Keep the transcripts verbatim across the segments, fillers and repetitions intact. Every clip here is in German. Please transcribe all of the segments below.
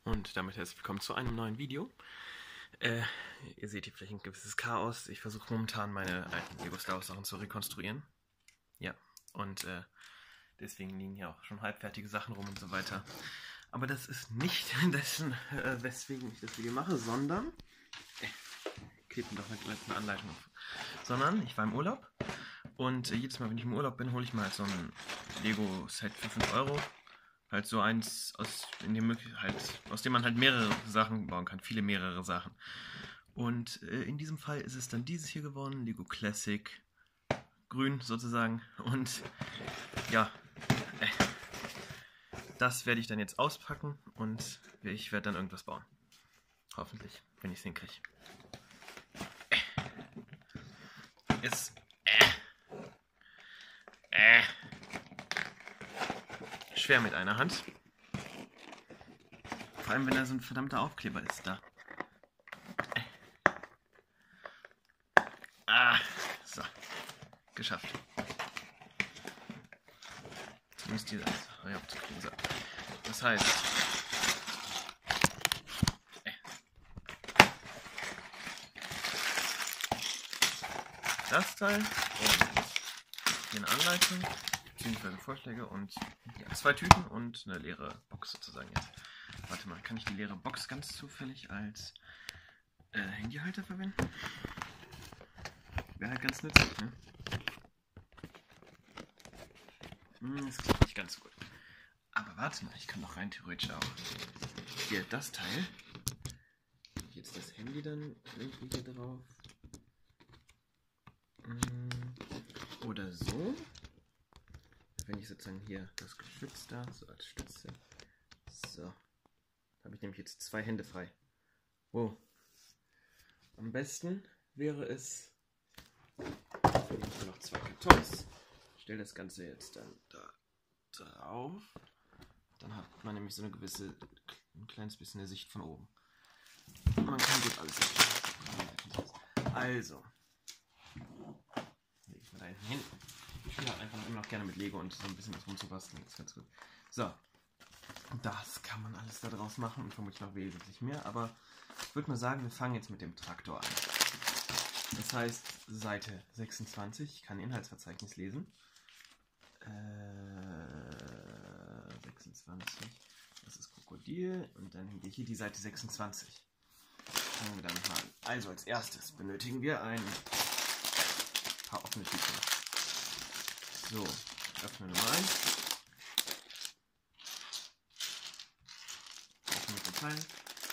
Und damit herzlich willkommen zu einem neuen Video. Äh, ihr seht hier vielleicht ein gewisses Chaos. Ich versuche momentan meine alten Lego Star Wars Sachen zu rekonstruieren. Ja, und äh, deswegen liegen hier auch schon halbfertige Sachen rum und so weiter. Aber das ist nicht dessen, äh, weswegen ich das Video mache, sondern... Äh, klebt mir doch eine, eine Anleitung auf. Sondern ich war im Urlaub und äh, jedes Mal, wenn ich im Urlaub bin, hole ich mal so ein Lego-Set für fünf Euro. Halt so eins, aus, in dem, halt, aus dem man halt mehrere Sachen bauen kann. Viele mehrere Sachen. Und äh, in diesem Fall ist es dann dieses hier geworden. Lego Classic. Grün sozusagen. Und ja, äh, das werde ich dann jetzt auspacken. Und ich werde dann irgendwas bauen. Hoffentlich, wenn ich es hinkriege. Äh. Ist... Äh. Äh. Schwer mit einer Hand. Vor allem, wenn da so ein verdammter Aufkleber ist da. Ah, so. Geschafft. Zumindest diese ja, so. Das heißt... Das Teil und hier eine Anleitung. Beziehungsweise Vorschläge und ja, zwei Tüten und eine leere Box sozusagen jetzt. Warte mal, kann ich die leere Box ganz zufällig als äh, Handyhalter verwenden? Wäre halt ganz nützlich, ne? Hm, das klappt nicht ganz so gut. Aber warte mal, ich kann doch rein theoretisch auch hier das Teil. Jetzt das Handy dann irgendwie hier drauf. Oder so. Wenn ich sozusagen hier das Geschütz da, so als Stütze. So. Da habe ich nämlich jetzt zwei Hände frei. Wow. Am besten wäre es. Ich noch zwei Kartons. Ich stelle das Ganze jetzt dann da drauf. Dann hat man nämlich so eine gewisse, ein kleines bisschen eine Sicht von oben. Man kann gut alles erkennen. Also. Lege ich mal da hinten hin. Ich spiele halt einfach immer noch gerne mit Lego und so ein bisschen was rumzubasteln. Das ist ganz gut. So. Das kann man alles da draus machen und vermutlich noch wesentlich mehr. Aber ich würde mal sagen, wir fangen jetzt mit dem Traktor an. Das heißt, Seite sechsundzwanzig. Ich kann Inhaltsverzeichnis lesen. Äh, sechsundzwanzig. Das ist Krokodil. Und dann haben wir hier die Seite sechsundzwanzig. Fangen wir damit mal an. Also als erstes benötigen wir ein paar offene Tüten. So, öffne Nummer eins. Öffne mit den Teilen.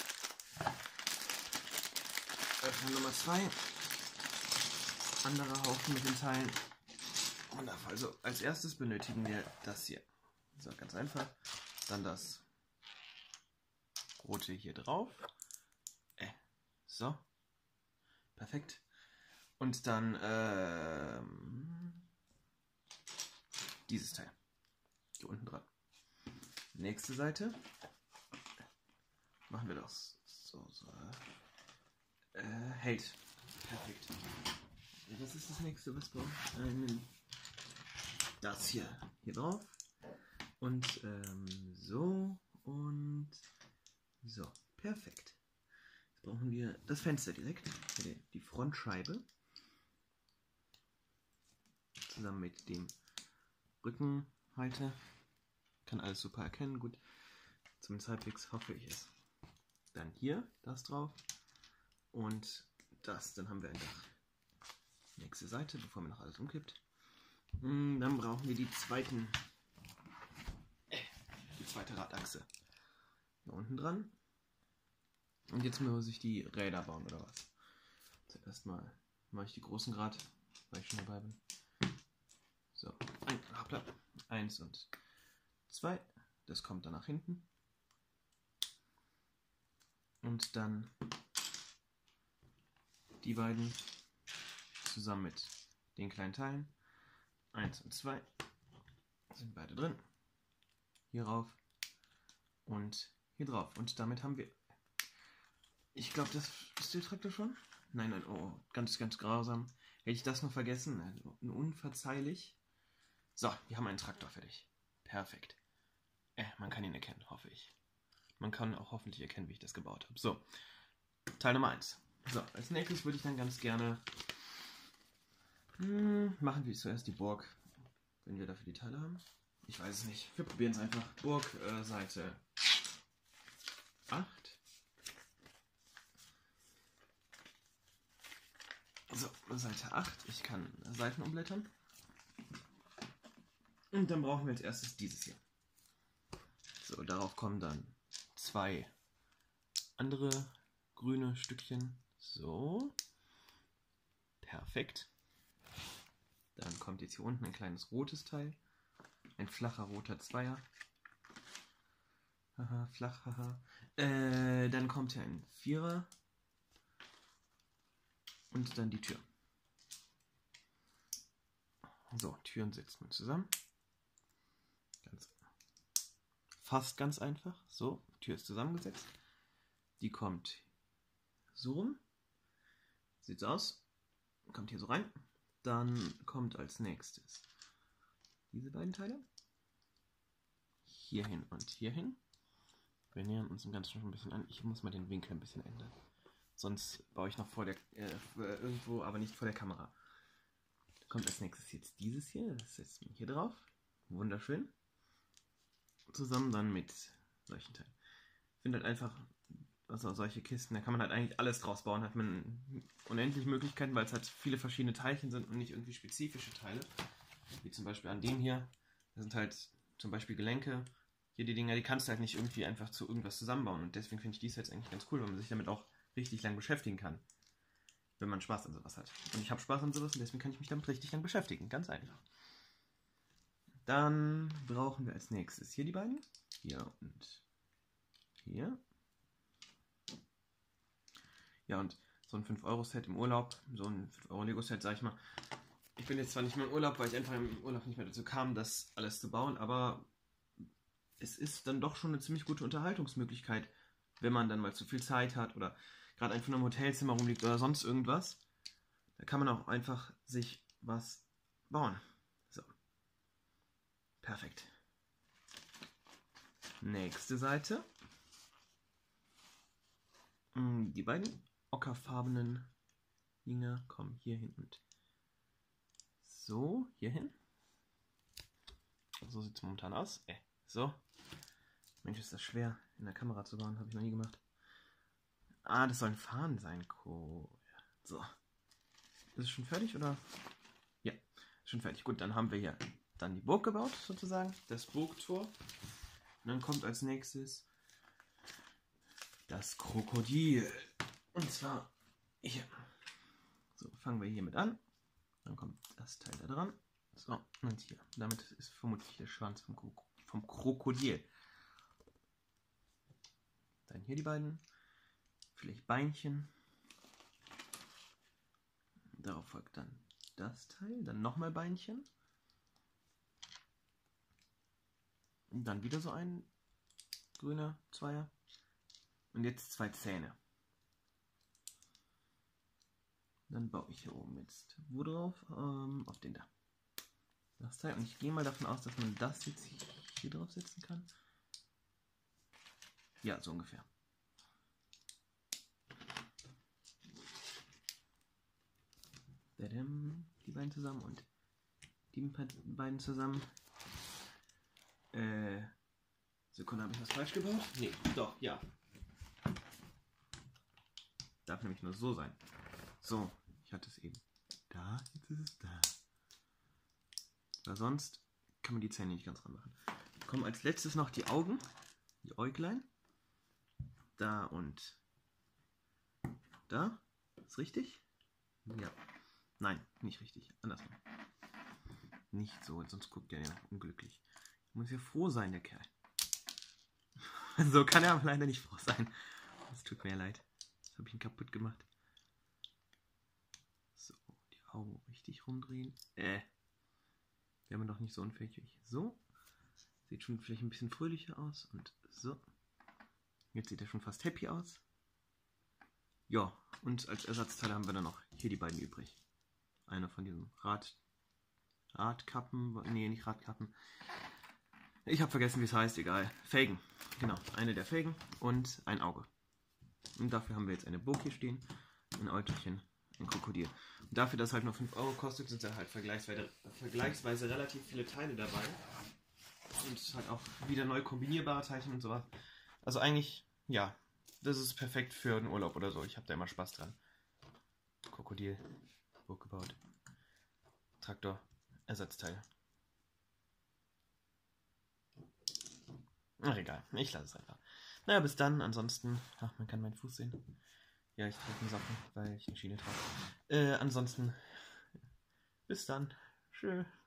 Öffne Nummer zwei. Anderer Haufen mit den Teilen. Wundervoll. Also als erstes benötigen wir das hier. So, ganz einfach. Dann das rote hier drauf. Äh, so. Perfekt. Und dann, ähm... dieses Teil. Hier unten dran. Nächste Seite. Machen wir das so, so. Äh, hält. Perfekt. Das ist das nächste, was wir brauchen. Das hier, hier drauf. Und ähm, so und so. Perfekt. Jetzt brauchen wir das Fenster direkt. Die Frontscheibe. Zusammen mit dem Rückenhalter. Kann alles super erkennen. Gut. Zumindest halbwegs hoffe ich es. Dann hier das drauf. Und das. Dann haben wir ein Dach. Nächste Seite, bevor mir noch alles umkippt. Dann brauchen wir die zweiten. Die zweite Radachse. Hier unten dran. Und jetzt muss ich die Räder bauen, oder was? Zuerst mal mache ich die großen gerade, weil ich schon dabei bin. So, ein, hoppla, eins und zwei. Das kommt dann nach hinten. Und dann die beiden zusammen mit den kleinen Teilen. Eins und zwei sind beide drin. Hier rauf und hier drauf. Und damit haben wir... Ich glaube, das ist der Traktor schon. Nein, nein, oh, ganz, ganz grausam. Hätte ich das noch vergessen? Unverzeihlich. So, wir haben einen Traktor fertig. Perfekt. Äh, man kann ihn erkennen, hoffe ich. man kann auch hoffentlich erkennen, wie ich das gebaut habe. So, Teil Nummer eins. So, als nächstes würde ich dann ganz gerne hm, machen wir zuerst die Burg, wenn wir dafür die Teile haben. Ich weiß es nicht. Wir probieren es einfach. Burg, äh, Seite acht. So, Seite acht. Ich kann Seiten umblättern. Und dann brauchen wir als erstes dieses hier. So, darauf kommen dann zwei andere grüne Stückchen. So. Perfekt. Dann kommt jetzt hier unten ein kleines rotes Teil. Ein flacher roter Zweier. Haha, flach, haha. Äh, dann kommt hier ein Vierer. Und dann die Tür. So, Türen setzt man zusammen. Ganz, fast ganz einfach. So, Tür ist zusammengesetzt. Die kommt so rum. Sieht so aus. Kommt hier so rein. Dann kommt als nächstes diese beiden Teile. Hierhin und hierhin. Wir nähern uns im Ganzen schon ein bisschen an. Ich muss mal den Winkel ein bisschen ändern. Sonst baue ich noch vor der äh, irgendwo, aber nicht vor der Kamera. Da kommt als nächstes jetzt dieses hier. Das setzt man hier drauf. Wunderschön. Zusammen dann mit solchen Teilen. Ich finde halt einfach, also solche Kisten, da kann man halt eigentlich alles draus bauen. Hat man unendlich Möglichkeiten, weil es halt viele verschiedene Teilchen sind und nicht irgendwie spezifische Teile. Wie zum Beispiel an dem hier. Das sind halt zum Beispiel Gelenke. Hier die Dinger, die kannst du halt nicht irgendwie einfach zu irgendwas zusammenbauen. Und deswegen finde ich dies jetzt eigentlich ganz cool, weil man sich damit auch richtig lang beschäftigen kann. Wenn man Spaß an sowas hat. Und ich habe Spaß an sowas und deswegen kann ich mich damit richtig lang beschäftigen. Ganz einfach. Dann brauchen wir als nächstes hier die beiden. Hier und hier. Ja, und so ein fünf Euro Set im Urlaub, so ein fünf Euro Lego Set, sag ich mal. Ich bin jetzt zwar nicht mehr im Urlaub, weil ich einfach im Urlaub nicht mehr dazu kam, das alles zu bauen, aber es ist dann doch schon eine ziemlich gute Unterhaltungsmöglichkeit, wenn man dann mal zu viel Zeit hat oder gerade einfach nur im Hotelzimmer rumliegt oder sonst irgendwas. Da kann man auch einfach sich was bauen. So. Perfekt. Nächste Seite. Die beiden ockerfarbenen Dinge kommen hier hin und so hier hin. So sieht es momentan aus. Äh, so. Mensch, ist das schwer in der Kamera zu bauen. Habe ich noch nie gemacht. Ah, das soll ein Faden sein. Cool. So. Ist es schon fertig oder? Ja, ist schon fertig. Gut, dann haben wir hier dann die Burg gebaut, sozusagen. Das Burgtor. Und dann kommt als nächstes das Krokodil. Und zwar hier. So, fangen wir hiermit an. Dann kommt das Teil da dran. So, und hier. Damit ist vermutlich der Schwanz vom, Krok vom Krokodil. Dann hier die beiden. Vielleicht Beinchen. Darauf folgt dann das Teil. Dann nochmal Beinchen. Und dann wieder so ein grüner Zweier. Und jetzt zwei Zähne. Dann baue ich hier oben jetzt wo drauf? Ähm, auf den da. Das Teil. Und ich gehe mal davon aus, dass man das jetzt hier drauf setzen kann. Ja, so ungefähr. Die beiden zusammen und die beiden zusammen. Äh, Sekunde, habe ich was falsch gebaut? Nee, doch, ja. Darf nämlich nur so sein. So, ich hatte es eben da, jetzt ist es da. Weil sonst kann man die Zähne nicht ganz ranmachen. Kommen als letztes noch die Augen, die Äuglein. Da und da. Ist richtig? Ja. Nein, nicht richtig. Andersrum. Nicht so, sonst guckt er ja unglücklich. Muss ja froh sein, der Kerl. So kann er aber leider nicht froh sein. Das tut mir leid. Das habe ich ihn kaputt gemacht. So, die Augen richtig rumdrehen. Äh. Wäre man doch nicht so unfähig wie ich. So. Sieht schon vielleicht ein bisschen fröhlicher aus. Und so. Jetzt sieht er schon fast happy aus. Ja, und als Ersatzteile haben wir dann noch hier die beiden übrig. Einer von diesen Rad, Radkappen, nee, nicht Radkappen, Ich habe vergessen, wie es heißt, egal. Felgen. Genau, eine der Felgen und ein Auge. Und dafür haben wir jetzt eine Burg hier stehen, ein Euterchen, ein Krokodil. Und dafür, dass es halt nur fünf Euro kostet, sind da halt vergleichsweise, vergleichsweise relativ viele Teile dabei. Und halt auch wieder neu kombinierbare Teilchen und sowas. Also eigentlich, ja, das ist perfekt für einen Urlaub oder so. Ich habe da immer Spaß dran. Krokodil, Burg gebaut. Traktor, Ersatzteil. Ach egal, ich lasse es einfach. Naja, bis dann. Ansonsten, ach, man kann meinen Fuß sehen. Ja, ich trage eine Socken, weil ich eine Schiene trage. Äh, ansonsten, bis dann. Tschö.